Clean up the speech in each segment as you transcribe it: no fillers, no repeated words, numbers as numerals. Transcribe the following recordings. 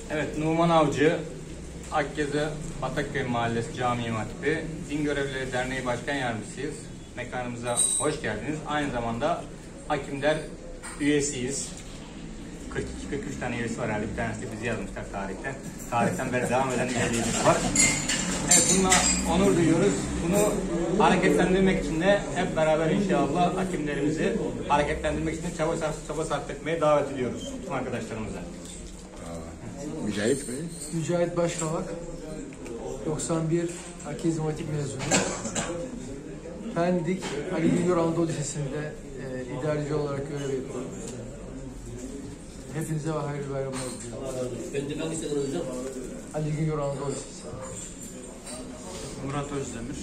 Evet, Numan Avcı, Akyazı Atakköy Mahallesi Cami İmam Hatibi Din Görevlileri Derneği Başkan Yardımcısıyız. Mekanımıza hoş geldiniz. Aynı zamanda Hakimler üyesiyiz. 42-43 tane üyesi var herhalde. Bir tanesi de bizi yazmışlar tarihten. Tarihten beri devam eden üyeliğimiz var. Evet, bununla onur duyuyoruz. Bunu hareketlendirmek için de hep beraber inşallah hakimlerimizi hareketlendirmek için de çaba sarf etmeye davet ediyoruz tüm arkadaşlarımıza. Mücahit Bey. Mücahit Başkavak, 91 Akyazı Matematik mezunu. Pendik Ali Güngör Anadolu Lisesi'nde idareci olarak görev yapıyorum. Hepinize hayırlı bayramlar diliyorum. Pendik hangi sene hocam? Ali Güngör Anadolu Lisesi. Murat Özdemir,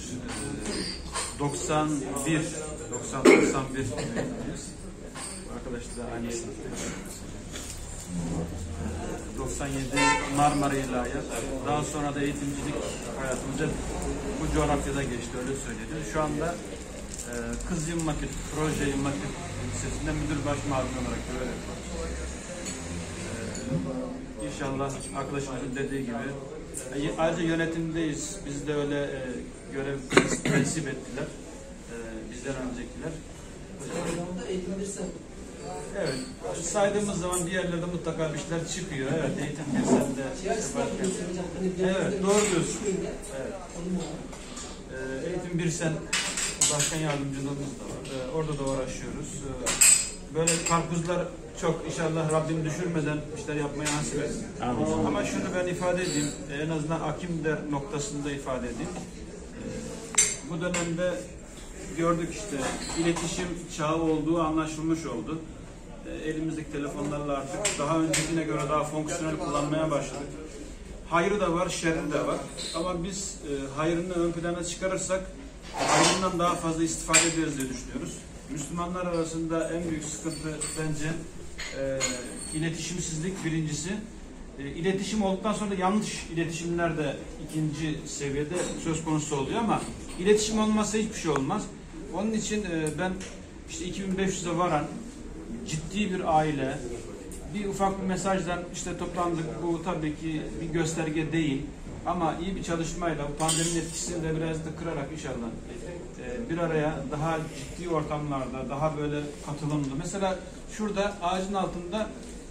91 mezunuyuz. Arkadaşlar aynı sınıftayız. 97 Marmara İlahiyat. Daha sonra da eğitimcilik hayatımız hep bu coğrafyada geçti, öyle söyleyelim. Şu anda Kız İmam Hatip, Proje İmam Hatip Lisesi'nde müdür baş mağduru olarak görev yapıyoruz. İnşallah arkadaşımızın dediği gibi. Ayrıca yönetimdeyiz. Biz de öyle görev prensip ettiler. Bizden öncekiler. Evet. Saydığımız zaman bir yerlerde mutlaka bir şeyler çıkıyor. Evet. Eğitim birsende. Evet. Doğru diyorsun. Evet. Eğitim birsen başkan yardımcılığımız da var. Orada da uğraşıyoruz. Böyle karpuzlar çok, inşallah Rabbim düşürmeden işler yapmaya nasip etsin. Ama şunu ben ifade edeyim, en azından Hakimler noktasında ifade edeyim. Bu dönemde gördük işte, iletişim çağı olduğu anlaşılmış oldu. Elimizdeki telefonlarla artık daha öncekine göre daha fonksiyonel kullanmaya başladık. Hayrı da var, şerri de var. Ama biz hayrını ön plana çıkarırsak hayrından daha fazla istifade ederiz diye düşünüyoruz. Müslümanlar arasında en büyük sıkıntı bence iletişimsizlik birincisi. İletişim olduktan sonra yanlış iletişimler de ikinci seviyede söz konusu oluyor ama iletişim olmazsa hiçbir şey olmaz. Onun için ben işte 2500'e varan ciddi bir aile, bir ufak bir mesajdan işte toplandık. Bu tabii ki bir gösterge değil. Ama iyi bir çalışmayla bu pandeminin etkisini de biraz da kırarak inşallah bir araya daha ciddi ortamlarda, daha böyle katılımlı. Mesela şurada ağacın altında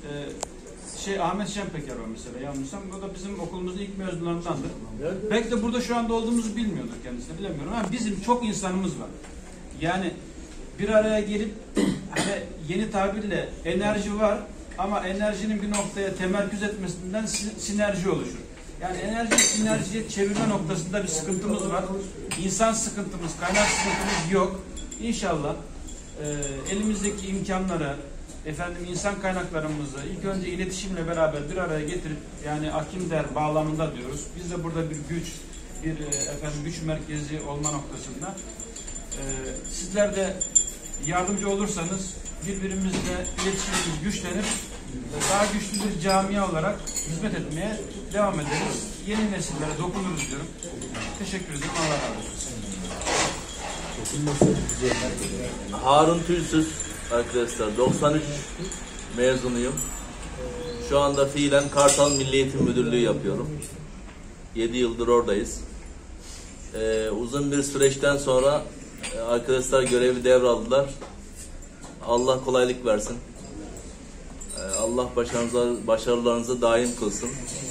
Ahmet Şenpeker var mesela, yanlışsam. Bu da bizim okulumuzun ilk mezunlarındandır. Belki de burada şu anda olduğumuzu bilmiyordur kendisi, bilemiyorum ama bizim çok insanımız var. Yani bir araya gelip hani yeni tabirle enerji var ama enerjinin bir noktaya temerküz etmesinden sinerji oluşur. Yani enerji sinerjiye çevirme noktasında bir sıkıntımız var. İnsan sıkıntımız, kaynak sıkıntımız yok. İnşallah elimizdeki imkanları, insan kaynaklarımızı ilk önce iletişimle beraber bir araya getirip, yani Hakimler bağlamında diyoruz. Biz de burada bir güç merkezi olma noktasında. Sizler de yardımcı olursanız birbirimizle iletişimimiz güçlenir. Daha güçlü bir camia olarak hizmet etmeye devam ederiz. Yeni nesillere dokunuruz diyorum. Teşekkür ederim. Allah razı olsun. Harun Tülsüz arkadaşlar. 93 mezunuyum. Şu anda fiilen Kartal Milli Eğitim Müdürlüğü yapıyorum. 7 yıldır oradayız. Uzun bir süreçten sonra arkadaşlar görevi devraldılar. Allah kolaylık versin. Allah başarılarınızı daim kılsın.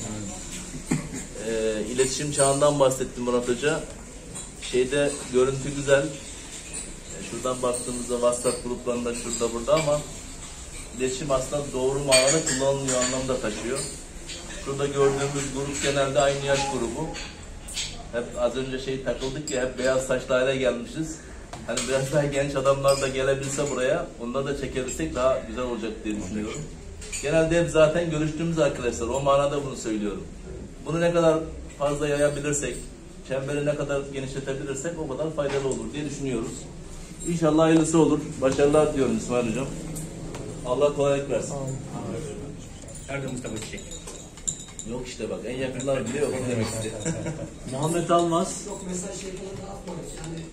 İletişim çağından bahsettim Murat Hoca. Görüntü güzel. Şuradan baktığımızda WhatsApp gruplarında şurada burada ama iletişim aslında doğru manada kullanılmıyor anlamda taşıyor. Şurada gördüğümüz grup genelde aynı yaş grubu. Hep az önce takıldık ya, hep beyaz saçlı hale gelmişiz. Hani biraz daha genç adamlar da gelebilse buraya, onları da çekebilsek daha güzel olacak diye düşünüyorum. Genelde hep zaten görüştüğümüz arkadaşlar, o manada bunu söylüyorum. Bunu ne kadar fazla yayabilirsek, çemberi ne kadar genişletebilirsek o kadar faydalı olur diye düşünüyoruz. İnşallah hayırlısı olur. Başarılar diliyorum İsmail Hocam. Allah kolaylık versin. Nerede Mustafa Çiçek? Yok işte bak, en yakınlar bile yok demek istedim. Muhammed Almaz. Yok, mesaj şeyleri de atmamış. Yani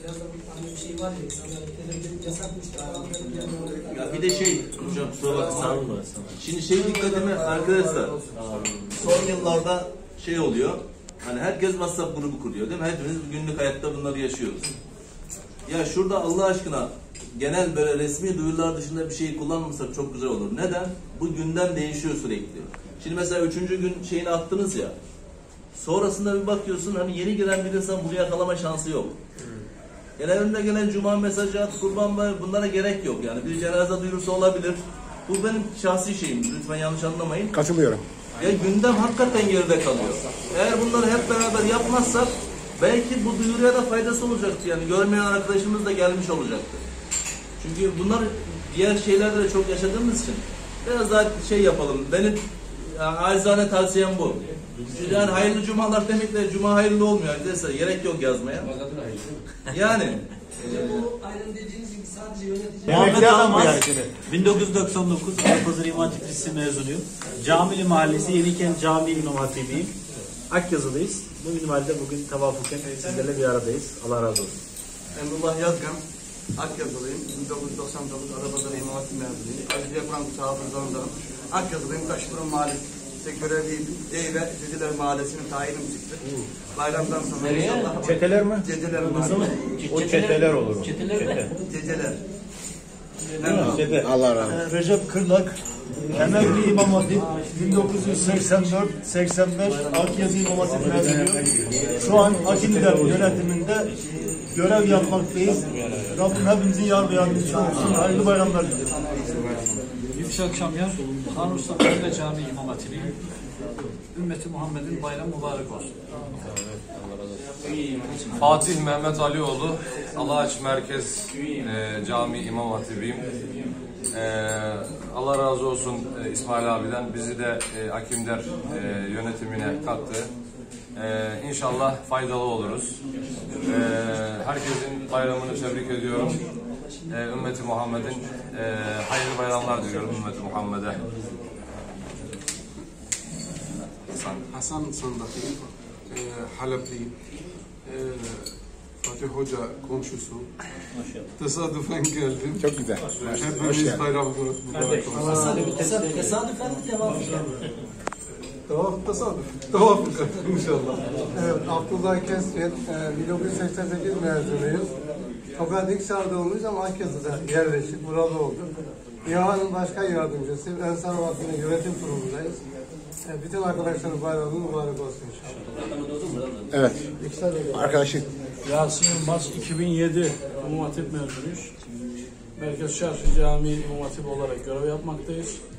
Biraz da bir şey var ya, insanlar televizyonda yasakmıştı. Ya bir de hocam kusura bakma. Şimdi dikkatimi arkadaşlar. Son yıllarda oluyor. Hani herkes WhatsApp grubu kuruyor değil mi? Hepimiz günlük hayatta bunları yaşıyoruz. Ya şurada Allah aşkına genel böyle resmi duyurular dışında bir şey kullanmasak çok güzel olur. Neden? Bu gündem değişiyor sürekli. Şimdi mesela 3. gün attınız ya. Sonrasında bir bakıyorsun hani yeni giren bir insan bunu yakalama şansı yok. Önüne gelen cuma mesajı at, kurban var, bunlara gerek yok yani. Bir cenaze duyurusu olabilir. Bu benim şahsi şeyim. Lütfen yanlış anlamayın. Katılıyorum. Ya gündem hakikaten geride kalıyor. Eğer bunları hep beraber yapmazsak belki bu duyuruya da faydası olacaktı. Yani görmeyen arkadaşımız da gelmiş olacaktı. Çünkü bunlar diğer şeylerde de çok yaşadığımız için biraz daha yapalım. Benim acizane tavsiyem bu. Yani hayırlı cumalar demekle cuma hayırlı olmuyor arkadaşlar. Gerek yok yazmaya. Yani Bu aynen dediğiniz gibi sadece yönetici... Muhammed Almaz, 1999 Adapazarı İmam Hatip Lisesi mezunuyum. Camili Mahallesi Yenikent Camii İmam Hatibiyim. Akyazı'dayız. Bu minvalde bugün tevafuken sizlerle bir aradayız. Allah razı olsun. Emrullah Yazgan, Akyazılıyım. 1999 Adapazarı İmam Hatip mezunuyum. Aziz Yapan hafızlarındanım. Akyazılıyım, Taşburun Mahallesi'nde görevliydim. Eyve, Cediler Mahallesi'nin tayinim çıktı. Bayramdan sonra inşallah... Çeteler mi? Cediler Mahallesi. O çeteler olur. Cediler. Allah razı olsun. Recep Kırlak, emekli İmam Hatip, 1984-85 Akyazı İmam Hatip mezunuyum. Şu an Akililer yönetiminde görev yapmaktayız. Rabbim hepimizin yar ve yardımcısı olsun. Hayırlı bayramlar dilerim. Yüksek Şamyan, Tanrısta Bey'le Cami İmam Hatibiyim. Ümmeti Muhammed'in bayramı mübarek olsun. Fatih Mehmet Alioğlu, Alaç Merkez Cami İmam Hatibiyim. Allah razı olsun İsmail abiden bizi de Akimder yönetimine kattı. İnşallah faydalı oluruz. Herkesin bayramını tebrik ediyorum. Ümmeti Muhammed'in hayırlı bayramlar diliyorum Ümmeti Muhammed'e. Hasan Sandaklıyım, Halepliyim. Fatih Hoca komşusu. Tesadüfen geldim. Çok güzel. Hepimiz bayramı mübarek olsun. Tesadüfen mi devam Tavaf inşallah. Evet, Abdullah Kesret, 1988 mezunuyuz. Fakat ilk çağırdığımız ama Akyazı'da yerleştik, buralı olduk. İHA'nın başkan yardımcısı, Ensar Vakfı'nın yönetim kurulundayız. Bütün arkadaşların bayramı mübarek olsun inşallah. Evet. Arkadaşım. Yasin Yılmaz, 2007 İmam Hatip mezunuyuz. Merkez Çarşı Camii İmam Hatip olarak görev yapmaktayız.